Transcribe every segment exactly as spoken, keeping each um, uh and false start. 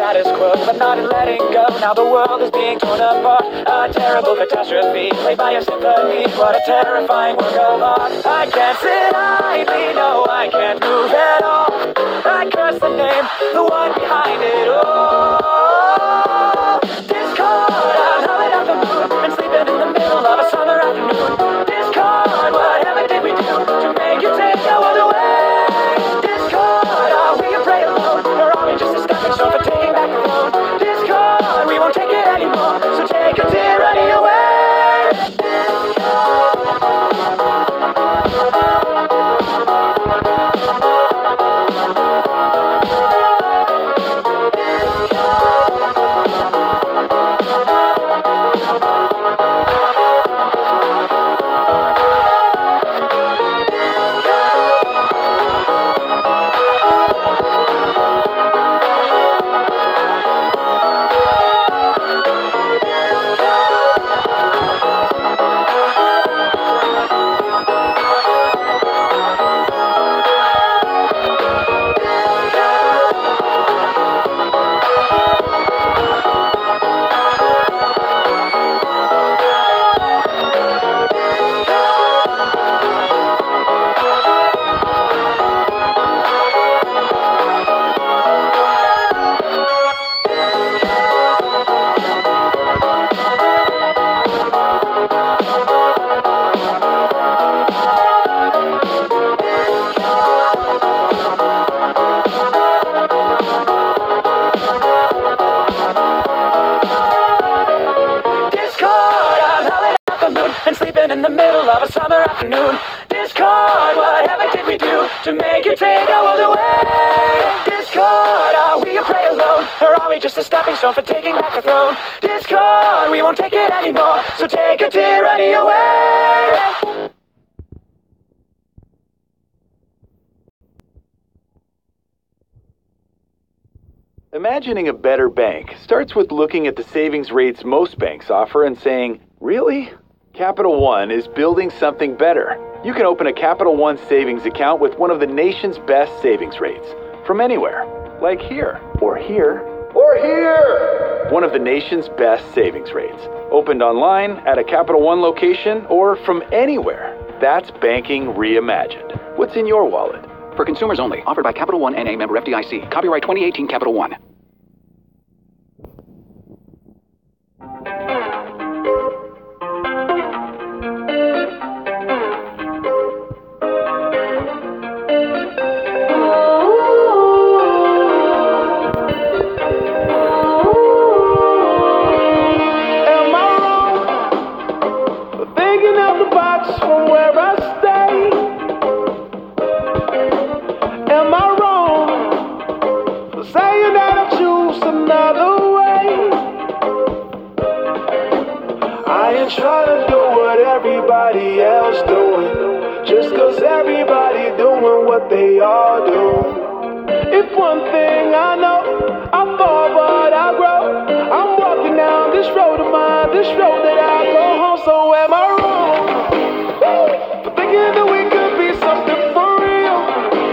status quo, but not in letting go. Now the world is being torn apart, a terrible catastrophe, played by a symphony. What a terrifying work of art. I can't sit idly, no, I can't move at all. I curse the name, the one behind it all. Discord, I'm howling out the moon and sleeping in the middle of a summer afternoon. Discord, whatever did we do to make you take the world away? Discord, are we a prey alone, or are we just a stepping stone for taking back the throne? Discord, we won't take it anymore, so take your tyranny away. And sleeping in the middle of a summer afternoon. Discord, whatever did we do to make you take our world away? Discord, are we a prey alone, or are we just a stepping stone for taking back the throne? Discord, we won't take it anymore, so take your tyranny away. Imagining a better bank starts with looking at the savings rates most banks offer and saying, really? Capital One is building something better. You can open a Capital One savings account with one of the nation's best savings rates from anywhere, like here, or here, or here. One of the nation's best savings rates, opened online at a Capital One location or from anywhere. That's banking reimagined. What's in your wallet? For consumers only. Offered by Capital One N A, member F D I C. Copyright twenty eighteen Capital One. Try to do what everybody else doing, just cause everybody doing what they all do. If one thing I know, I fall but I grow. I'm walking down this road of mine, this road that I go home. So am I wrong for thinking that we could be something for real?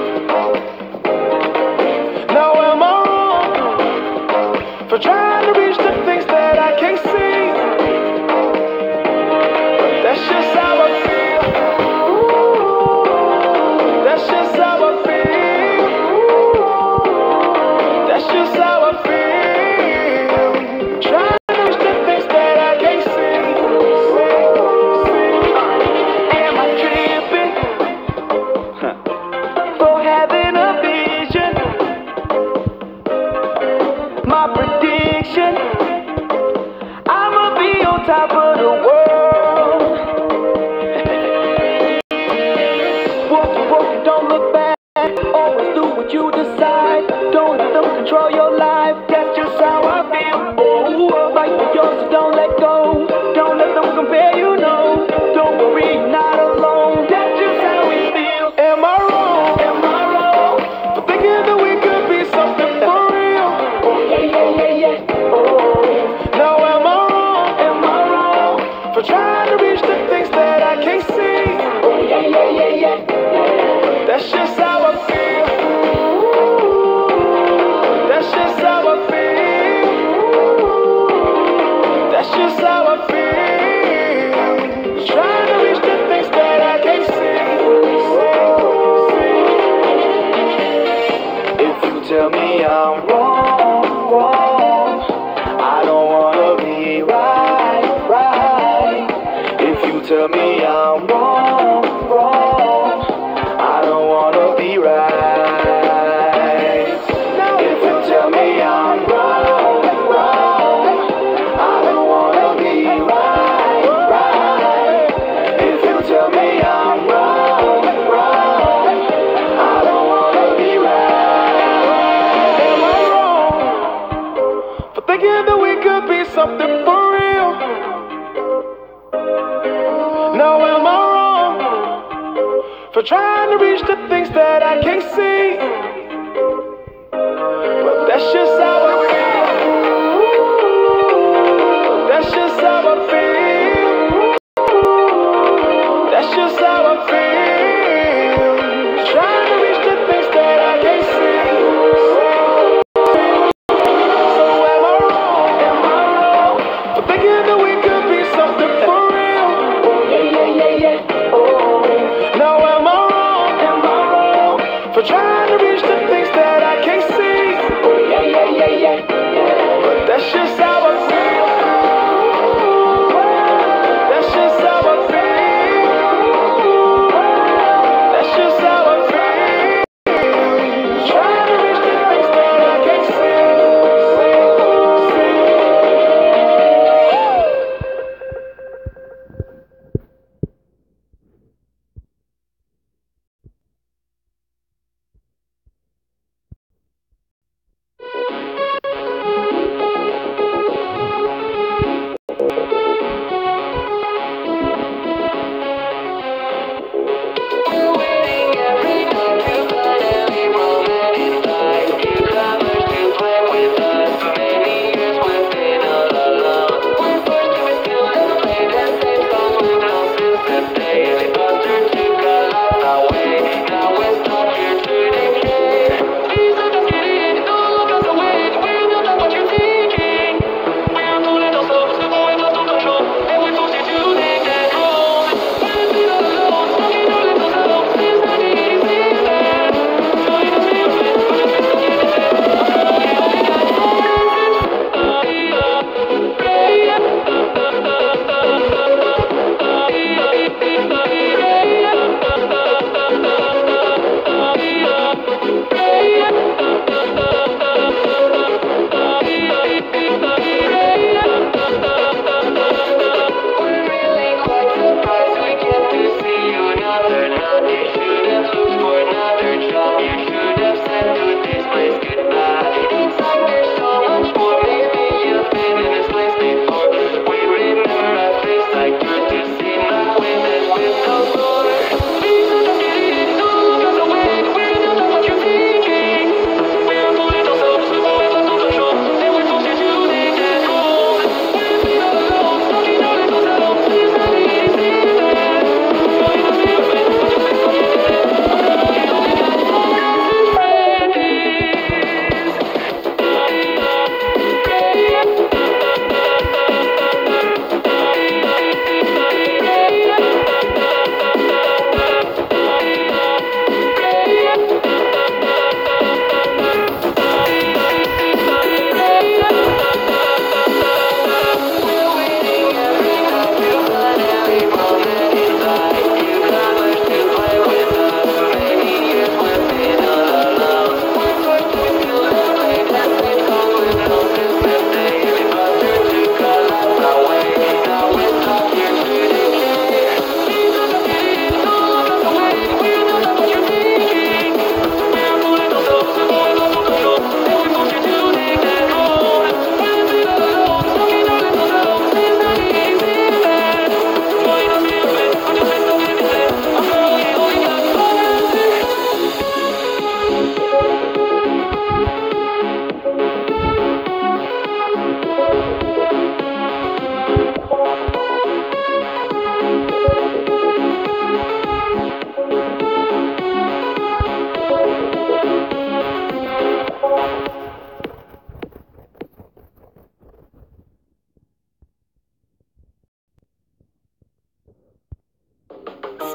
Now am I wrong for trying to reach the things that I can't see? That's just how I feel. That's just how I feel. That's just how I feel. Trying to reach the things that I can't see. See, see. Am I tripping for having a vision? My prediction, I'ma be on top of the world. You decide, don't let them control your life. That's just how I feel. Oh, fight for yours, so don't let go. Don't let them compare, you know. Don't worry, you're not alone. That's just how we feel. Am I wrong? Am I wrong for thinking that we could be something for real? Oh yeah, yeah, yeah, yeah. Oh, now am I wrong? Am I wrong for trying to reach the things that I can't see? Oh yeah, yeah, yeah, yeah. That's just how I feel. That's just how I feel. tell me I'm wrong, wrong, I don't wanna be right. If you tell me I'm wrong, wrong, I don't wanna be right, right. If you tell me I'm wrong, wrong, I don't wanna be right. Am I wrong for thinking that we could be something for real? Now am I wrong for trying to reach the things that I can't see? But that's just how I feel. That's just how I feel. That's just how I feel. Trying to reach the things that I can't see. So am I wrong? Am I wrong for thinking that we could be something for real? Yeah, yeah, yeah, yeah. Oh. Now am I wrong? Am I wrong for trying to reach the things that I can't see? Yeah, yeah, yeah.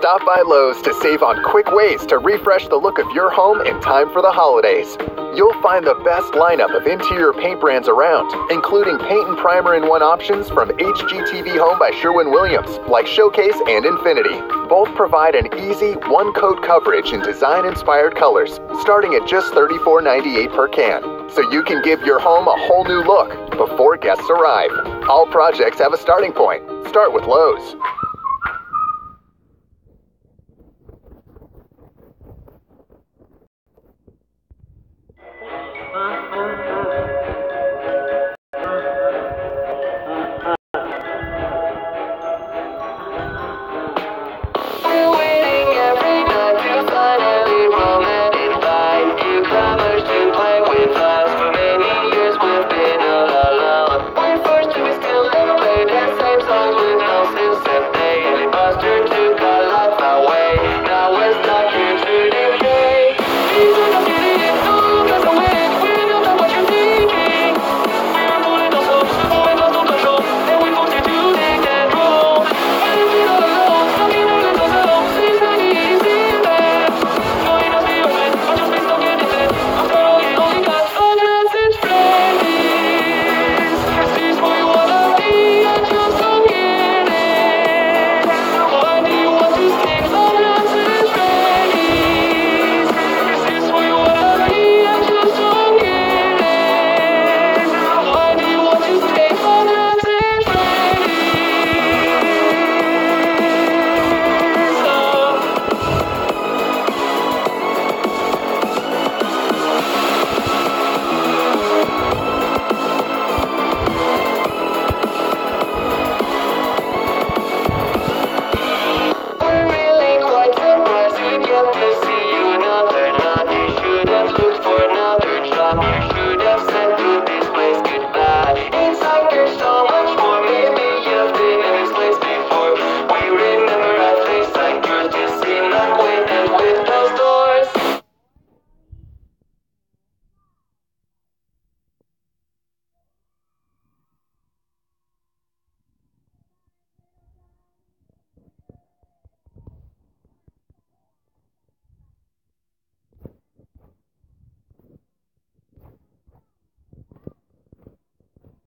Stop by Lowe's to save on quick ways to refresh the look of your home in time for the holidays. You'll find the best lineup of interior paint brands around, including paint and primer in one options from H G T V Home by Sherwin-Williams, like Showcase and Infinity. Both provide an easy one-coat coverage in design-inspired colors, starting at just thirty-four ninety-eight per can. So you can give your home a whole new look before guests arrive. All projects have a starting point. Start with Lowe's.